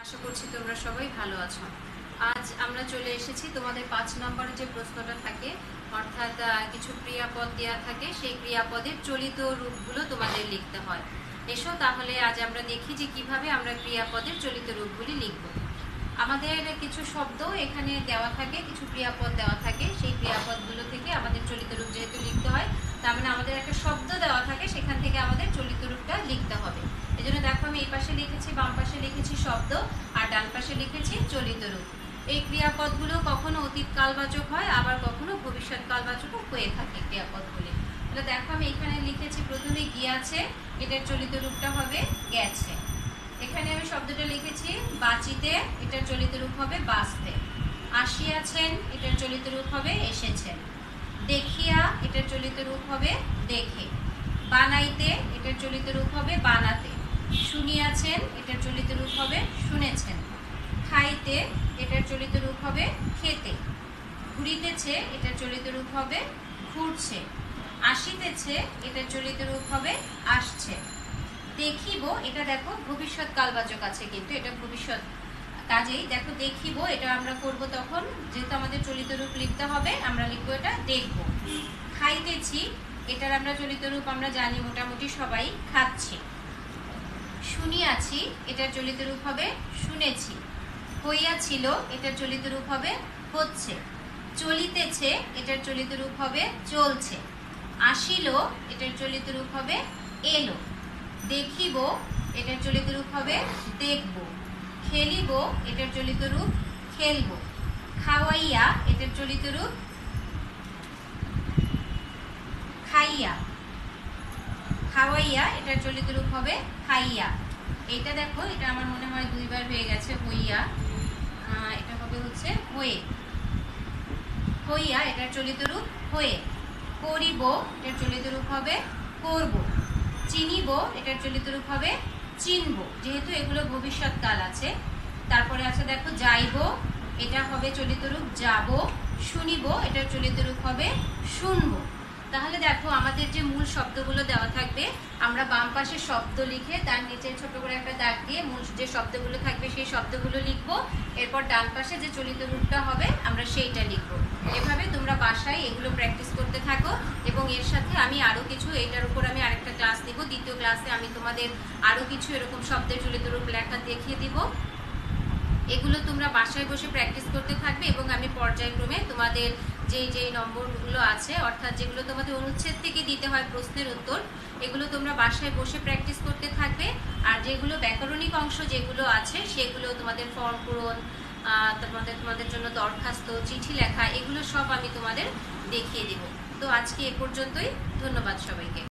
আশা করছি তোমরা সবাই ভালো আছো। আজ আমরা চলে এসেছি তোমাদের 5 নম্বরের যে প্রশ্নটা থাকে, অর্থাৎ কিছু ক্রিয়াপদ দেওয়া থাকে, সেই ক্রিয়াপদের চলিত রূপগুলো তোমাদের লিখতে হয়। এসো তাহলে আজ আমরা দেখি যে কিভাবে আমরা ক্রিয়াপদের চলিত রূপগুলি লিখব। আমাদের কিছু শব্দ এখানে দেওয়া থাকে, কিছু ক্রিয়াপদ দেওয়া থাকে, সেই ক্রিয়াপদগুলো থেকে আমাদের চলিত রূপ যেহেতু লিখতে হয়, তার মানে আমাদের একটা শব্দ দেওয়া থাকে, সেখান থেকে আমাদের চলিত রূপটা লিখতে হবে। এজন্য দেখো আমি এই পাশে লিখেছি, বাম পাশে লিখেছি শব্দ, আর ডান পাশে লিখেছি চলিত রূপ। এই ক্রিয়াপদগুলো কখনো অতীত কালবাচক হয়, আবার কখনো ভবিষ্যৎ কালবাচকও হয়ে থাকে ক্রিয়াপদগুলি। তাহলে দেখো আমি এখানে লিখেছি প্রথমে গিয়াছে, এটার চলিত রূপটা হবে গেছে। এখানে আমি শব্দটা লিখেছি বাঁচিতে, এটার চলিত রূপ হবে বাঁচতে। আসিয়াছেন, এটার চলিত রূপ হবে এসেছেন। দেখিয়া, এটার চলিত রূপ হবে দেখে। বানাইতে, এটার চলিত রূপ হবে বানাতে। শুনিয়াছেন, এটার চলিত রূপ হবে শুনেছেন। খাইতে, এটার চলিত রূপ হবে খেতে। ঘুরিতেছে, এটার চলিত রূপ হবে ঘুরছে। আসিতেছে, এটার চলিত রূপ হবে আসছে। দেখিব, এটা দেখো ভবিষ্যৎ কালবাচক আছে, কিন্তু এটা ভবিষ্যৎ, কাজেই দেখো দেখিব এটা আমরা করব তখন, যেহেতু আমাদের চলিত রূপ লিখতে হবে, আমরা লিখবো এটা দেখব। খাইতেছি, এটার আমরা চলিত রূপ আমরা জানি মোটামুটি সবাই, খাচ্ছি। শুনিয়াছি, এটার চলিত রূপ হবে শুনেছি। হইয়াছিল, এটার চলিত রূপ হবে হচ্ছে। চলিতেছে, এটার চলিত রূপ হবে চলছে। আসিল, এটার চলিত রূপ হবে এলো। দেখিব, এটার চলিত রূপ হবে দেখব। খেলিব, এটার চলিত রূপ খেলব। খাওয়াইয়া, এটার চলিত রূপ খাইয়া। খাওয়াইয়া, এটার চলিত রূপ হবে খাইয়া। এটা দেখো, এটা আমার মনে হয় দুইবার হয়ে গেছে, হইয়া, এটা হবে হচ্ছে হয়ে। হইয়া, এটার চলিত রূপ হয়ে। করিব, এটার চলিত রূপ হবে করব। চিনিব, এটার চলিত রূপ হবে চিনব, যেহেতু এগুলো ভবিষ্যৎ কাল আছে। তারপরে আছে দেখো যাইব, এটা হবে চলিত রূপ যাব। শুনিব, এটার চলিত রূপ হবে শুনব। তাহলে দেখো আমাদের যে মূল শব্দগুলো দেওয়া থাকবে, আমরা বাম পাশে শব্দ লিখে তার নিচে ছোট করে একটা দাগ দিয়ে মূল যে শব্দগুলো থাকবে সেই শব্দগুলো লিখব। এরপর ডান পাশে যে চলিত রূপটা হবে আমরা সেইটা লিখব। এভাবে তোমরা বাসায় এগুলো প্র্যাকটিস করতে থাকো, এবং এর সাথে আমি আরও কিছু, এইটার উপর আমি আরেকটা ক্লাস দিব, দ্বিতীয় ক্লাসে আমি তোমাদের আরও কিছু এরকম শব্দের চলিত রূপ লেখা দেখিয়ে দিব। এগুলো তোমরা বাসায় বসে প্র্যাকটিস করতে থাকবে, এবং আমি পর্যায়ক্রমে তোমাদের যেই নম্বরগুলো আছে, অর্থাৎ যেগুলো তোমাদের অনুচ্ছেদ থেকে দিতে হয় প্রশ্নের উত্তর, এগুলো তোমরা বাসায় বসে প্র্যাকটিস করতে থাকবে। আর যেগুলো ব্যাকরণিক অংশ যেগুলো আছে, সেগুলো তোমাদের ফর্ম পূরণ, তোমাদের জন্য দরখাস্ত, চিঠি লেখা, এগুলো সব আমি তোমাদের দেখিয়ে দিব। তো আজকে এ পর্যন্তই, ধন্যবাদ সবাইকে।